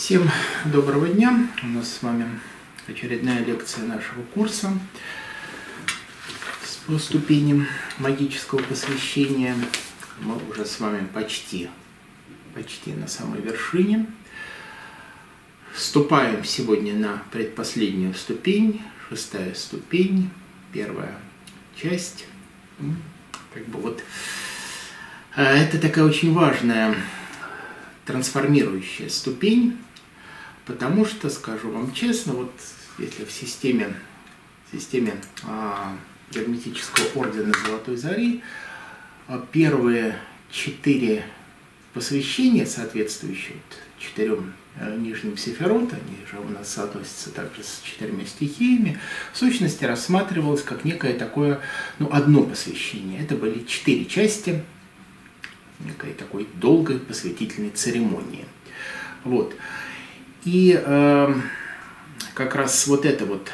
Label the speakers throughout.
Speaker 1: Всем доброго дня! У нас с вами очередная лекция нашего курса по ступеням магического посвящения. Мы уже с вами почти на самой вершине. Вступаем сегодня на предпоследнюю ступень, 6-я ступень, первая часть. Это такая очень важная трансформирующая ступень, потому что, скажу вам честно, вот если в системе герметического ордена Золотой Зари первые 4 посвящения, соответствующие 4 нижним сефирот, они же у нас соотносятся также с 4 стихиями, в сущности рассматривалось как некое такое, одно посвящение. Это были 4 части некой такой долгой посвятительной церемонии. Вот. И как раз вот эта вот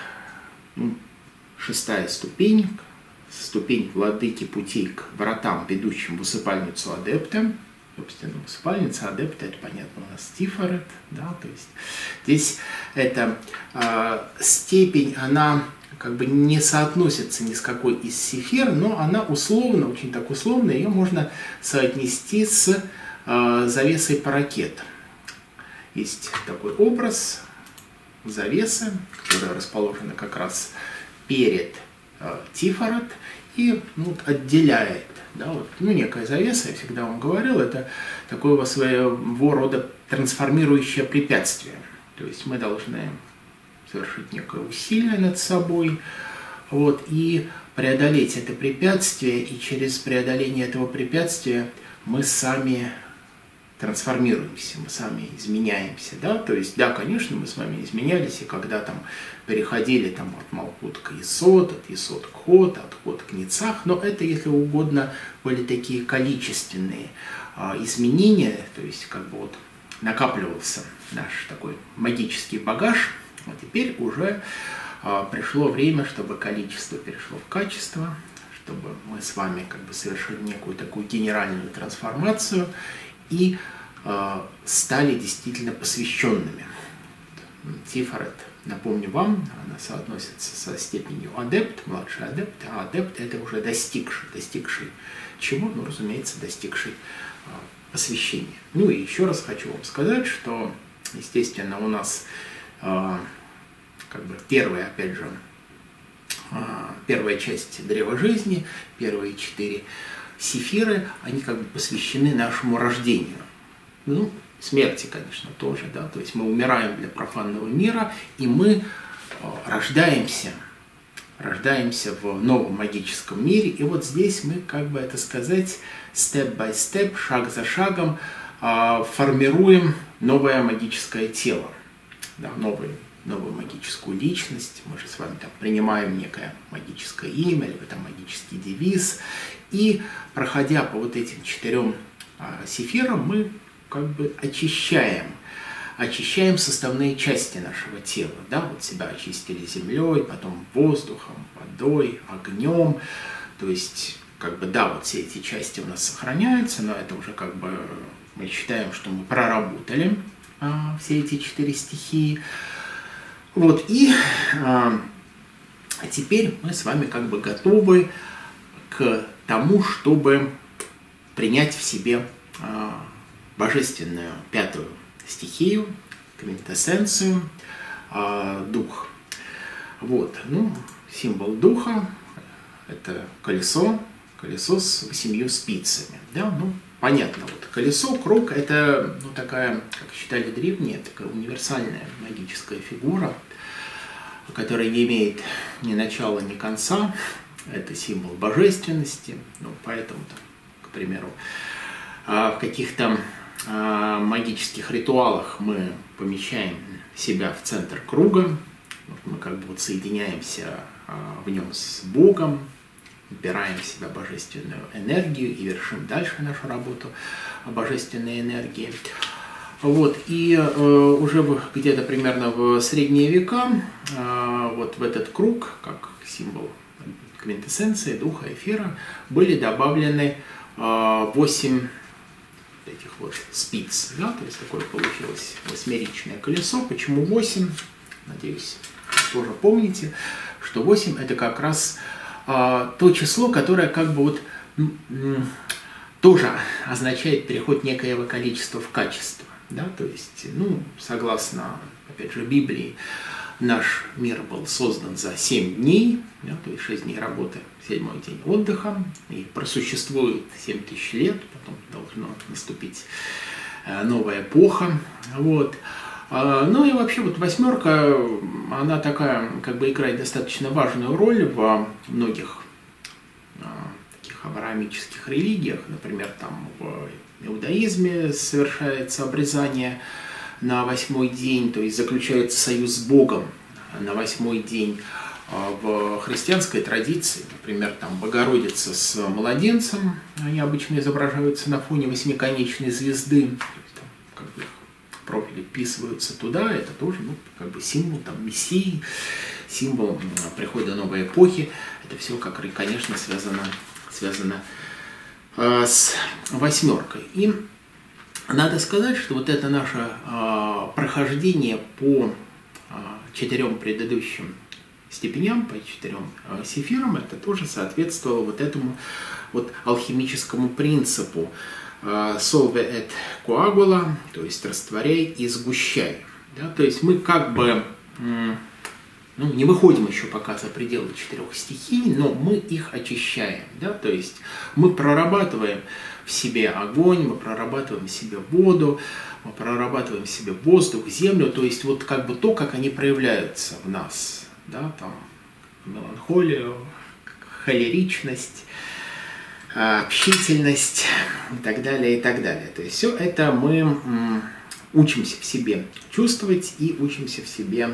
Speaker 1: 6-я ступень, ступень владыки путей к вратам, ведущим в усыпальницу адепта. Собственно, усыпальница адепта, это понятно, у нас Тифарет, да, то есть здесь эта степень, она как бы не соотносится ни с какой из сефир, но она условно, очень так условно, ее можно соотнести с завесой паракет. Есть такой образ завесы, которая расположена как раз перед Тифарет и отделяет. Да, некая завеса, я всегда вам говорил, это такое своего рода трансформирующее препятствие. То есть мы должны совершить некое усилие над собой, и преодолеть это препятствие, и через преодоление этого препятствия мы сами трансформируемся, мы сами изменяемся, да, то есть, да, конечно, мы с вами изменялись, и когда переходили от Малкут к Есод, от Есод к Ход, от Ход к Ницах, но это, если угодно, были такие количественные изменения, то есть, накапливался наш такой магический багаж, а теперь уже пришло время, чтобы количество перешло в качество, чтобы мы с вами совершили некую такую генеральную трансформацию и стали действительно посвященными. Тифарет, напомню вам, она соотносится со степенью адепт, младший адепт, а адепт это уже достигший чего? Разумеется, достигший посвящения. И еще раз хочу вам сказать, что, естественно, у нас первая, опять же, первая часть древа жизни, первые 4 сефиры, они посвящены нашему рождению. Смерти, конечно, тоже, да, то есть мы умираем для профанного мира, и мы рождаемся в новом магическом мире, и вот здесь мы, это сказать, степ-бай-степ, шаг за шагом формируем новое магическое тело, да, новую магическую личность, мы же с вами принимаем некое магическое имя, либо магический девиз, и проходя по этим 4 сефирам, мы очищаем составные части нашего тела, да, себя очистили землей, потом воздухом, водой, огнем, то есть, да, все эти части у нас сохраняются, но это уже мы считаем, что мы проработали все эти 4 стихии. И теперь мы с вами готовы к тому, чтобы принять в себе божественную 5-ю стихию, квинтэссенцию, дух. Символ духа – это колесо с 8 спицами. Да? Понятно, колесо, круг – это такая, как считали древние, такая универсальная магическая фигура, которая не имеет ни начала, ни конца. Это символ божественности, поэтому, к примеру, в каких-то магических ритуалах мы помещаем себя в центр круга, мы соединяемся в нем с Богом, вбираем в себя божественную энергию и вершим дальше нашу работу божественной энергии. И уже где-то примерно в средние века в этот круг, как символ квинтэссенции, духа, эфира, были добавлены 8 этих вот спиц, да, то есть такое получилось восьмеричное колесо. Почему 8? Надеюсь, тоже помните, что 8 это как раз то число, которое как бы вот тоже означает переход некоего количества в качество, да, то есть, ну, согласно, опять же, Библии, наш мир был создан за 7 дней, да, то есть 6 дней работы, 7-й день отдыха, и просуществует 7000 лет, потом должна наступить новая эпоха. Вот. Ну и вообще вот восьмерка, она такая, как бы играет достаточно важную роль во многих таких авраамических религиях, например, там в иудаизме совершается обрезание на 8-й день, то есть заключается союз с Богом на 8-й день. В христианской традиции, например, там Богородица с младенцем, они обычно изображаются на фоне восьмиконечной звезды, то есть, там, как бы их профили вписываются туда, это тоже, ну, как бы символ там Мессии, символ прихода новой эпохи. Это все, как, конечно, связано с восьмеркой. И надо сказать, что вот это наше прохождение по 4 предыдущим степеням, по 4 сефирам, это тоже соответствовало вот этому вот алхимическому принципу solve et coagula, то есть растворяй и сгущай. Да? То есть мы как бы не выходим еще пока за пределы 4 стихий, но мы их очищаем. Да? То есть мы прорабатываем в себе огонь, мы прорабатываем в себе воду, мы прорабатываем в себе воздух, землю, то есть вот как бы то, как они проявляются в нас. Да, там меланхолию, холеричность, общительность и так далее, и так далее. То есть все это мы учимся в себе чувствовать и учимся в себе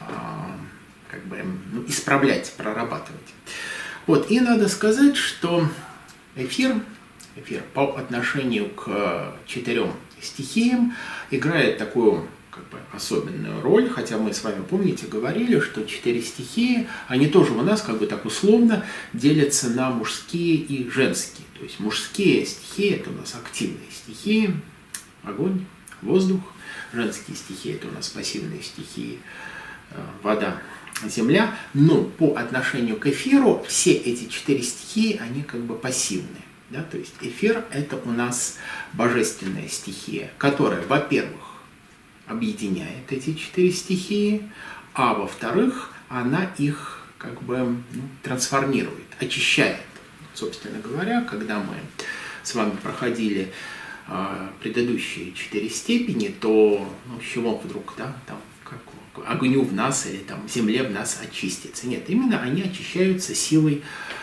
Speaker 1: как бы, исправлять, прорабатывать. Вот, и надо сказать, что эфир по отношению к 4 стихиям играет такую как бы особенную роль, хотя мы с вами, помните, говорили, что 4 стихии, они тоже у нас как бы так условно делятся на мужские и женские. То есть мужские стихии – это у нас активные стихии, огонь, воздух, женские стихии – это у нас пассивные стихии, вода, земля. Но по отношению к эфиру все эти 4 стихии, они как бы пассивные. Да? То есть эфир – это у нас божественная стихия, которая, во-первых, объединяет эти 4 стихии, а во-вторых, она их как бы трансформирует, очищает. Собственно говоря, когда мы с вами проходили предыдущие 4 степени, то с чего вдруг, да, там, как огню в нас или там земле в нас очистится? Нет, именно они очищаются силой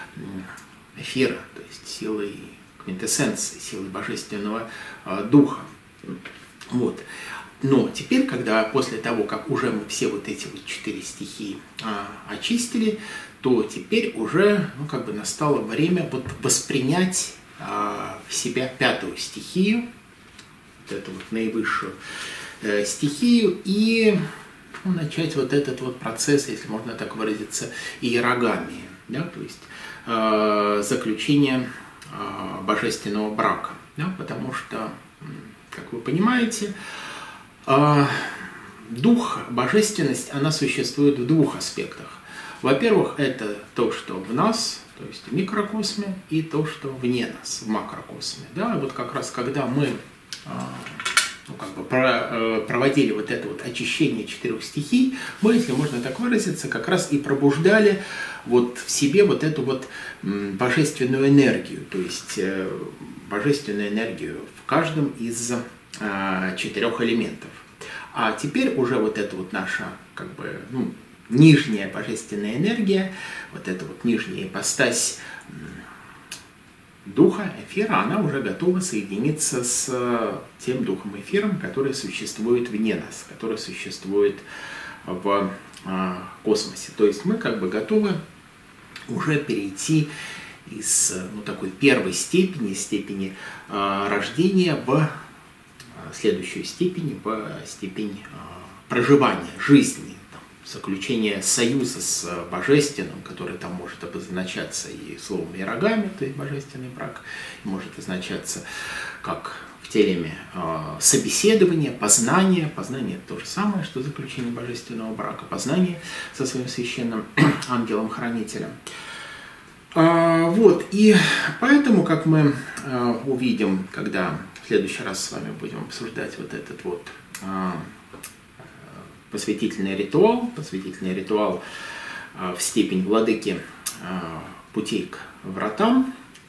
Speaker 1: эфира, то есть силой квинтэссенции, силой божественного духа. Вот. Но теперь, когда после того, как уже мы все вот эти вот 4 стихии очистили, то теперь уже как бы настало время вот воспринять в себя 5-ю стихию, вот эту вот наивысшую стихию, и начать вот этот вот процесс, если можно так выразиться, иерогамии, да, то есть заключение божественного брака, да, потому что, как вы понимаете, дух, божественность, она существует в 2 аспектах. Во-первых, это то, что в нас, то есть в микрокосме, и то, что вне нас, в макрокосме. Да? Вот как раз когда мы проводили вот это вот очищение 4 стихий, мы, если можно так выразиться, как раз и пробуждали вот в себе вот эту вот божественную энергию, то есть божественную энергию в каждом из 4 элементов. А теперь уже вот эта вот наша как бы нижняя божественная энергия, вот эта вот нижняя ипостась духа, эфира, она уже готова соединиться с тем духом эфиром, который существует вне нас, который существует в космосе. То есть мы как бы готовы уже перейти из такой первой степени рождения в следующую степень, в степень проживания жизни, заключения союза с божественным, который там может обозначаться и словом иерогами, то есть божественный брак, может означаться как в телеме собеседование, познание. Познание – это то же самое, что заключение божественного брака. Познание со своим священным ангелом-хранителем. Вот, и поэтому, как мы увидим, когда в следующий раз с вами будем обсуждать вот этот вот посвятительный ритуал в степень владыки путей к вратам,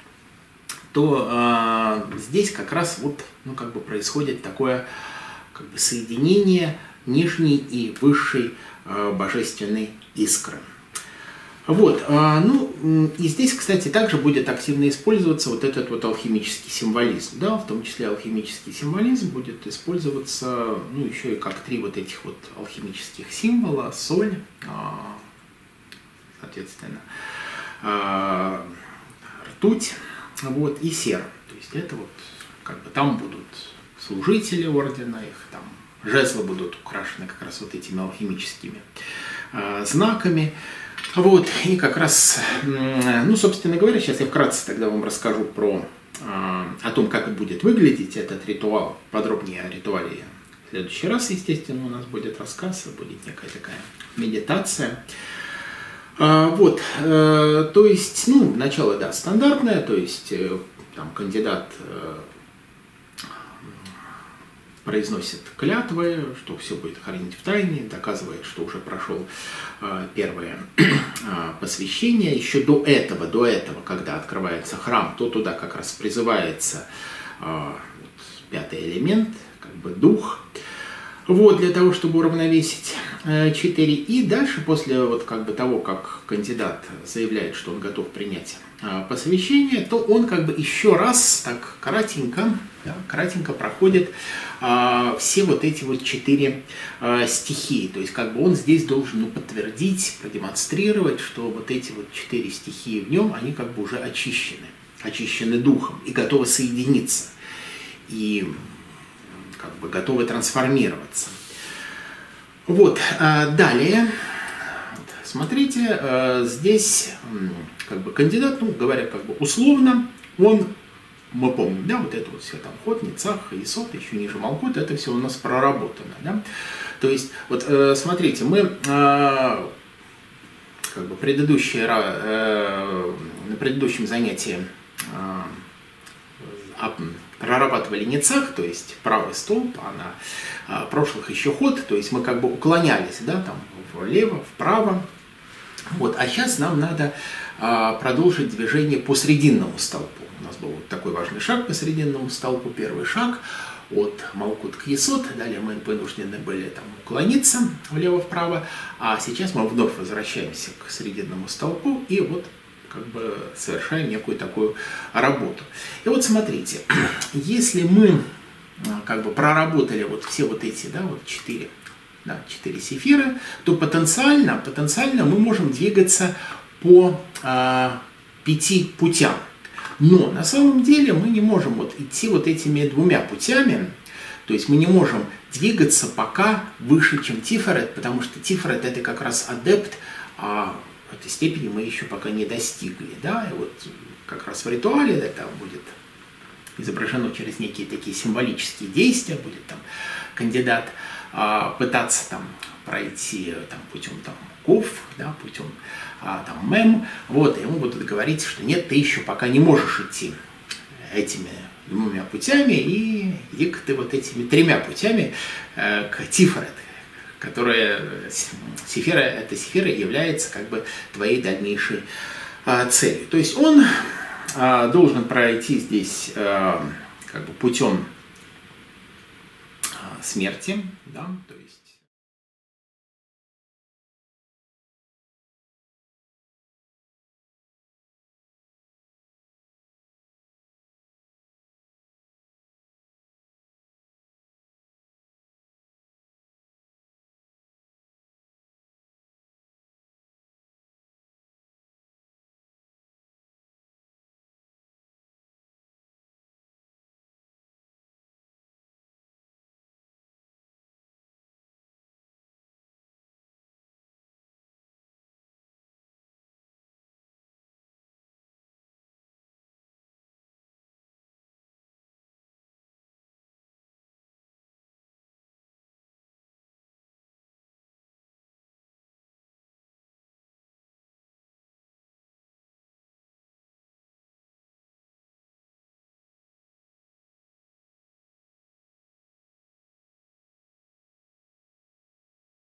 Speaker 1: то здесь как раз вот, происходит такое соединение нижней и высшей божественной искры. Вот, и здесь, кстати, также будет активно использоваться вот этот вот алхимический символизм, да, в том числе алхимический символизм будет использоваться, еще и как 3 вот этих вот алхимических символа: соль, соответственно, ртуть, вот, и сера. То есть это вот, там будут служители ордена, их там жезлы будут украшены как раз вот этими алхимическими знаками. Вот, и как раз, собственно говоря, сейчас я вкратце тогда вам расскажу о том, как будет выглядеть этот ритуал, подробнее о ритуале. В следующий раз, естественно, у нас будет рассказ, будет некая такая медитация. Вот, то есть, начало, да, стандартное, то есть, там кандидат произносит клятвы, что все будет хранить в тайне, доказывает, что уже прошел первое посвящение. Еще до этого, когда открывается храм, то туда как раз призывается 5-й элемент, дух, вот, для того, чтобы уравновесить 4. И дальше, после того, как кандидат заявляет, что он готов принять посвящение, то он еще раз так кратенько проходит все вот эти вот 4 стихии. То есть он здесь должен подтвердить, продемонстрировать, что вот эти вот 4 стихии в нем, они уже очищены духом и готовы соединиться, и готовы трансформироваться. Вот, далее, смотрите, здесь кандидат, говоря условно, мы помним, да, вот это вот все там ход, ницах, есот, еще ниже малкут, это все у нас проработано, да. То есть, вот смотрите, мы на предыдущем занятии прорабатывали ницах, то есть правый столб, а на прошлых еще ход, то есть мы уклонялись, да, там влево, вправо. Вот, а сейчас нам надо продолжить движение по срединному столпу. У нас был вот такой важный шаг по срединному столпу, первый шаг от малкут к есот, далее мы вынуждены были там уклониться влево-вправо, а сейчас мы вновь возвращаемся к срединному столпу и вот совершаем некую такую работу. И вот смотрите, если мы проработали вот все вот эти, да, вот 4 сефиры, то потенциально мы можем двигаться по 5 путям. Но на самом деле мы не можем идти вот этими 2 путями, то есть мы не можем двигаться пока выше, чем Тиферет, потому что Тиферет это как раз адепт, а в этой степени мы еще пока не достигли. Да? И вот как раз в ритуале это будет изображено через некие такие символические действия, будет там кандидат пытаться там пройти путем ков, да, путем мем, вот, и ему будут говорить, что нет, ты еще пока не можешь идти этими 2 путями, и иди ты вот этими 3 путями к Тиферет, которая эта сефира является твоей дальнейшей целью. То есть он должен пройти здесь путем смерти, да, то есть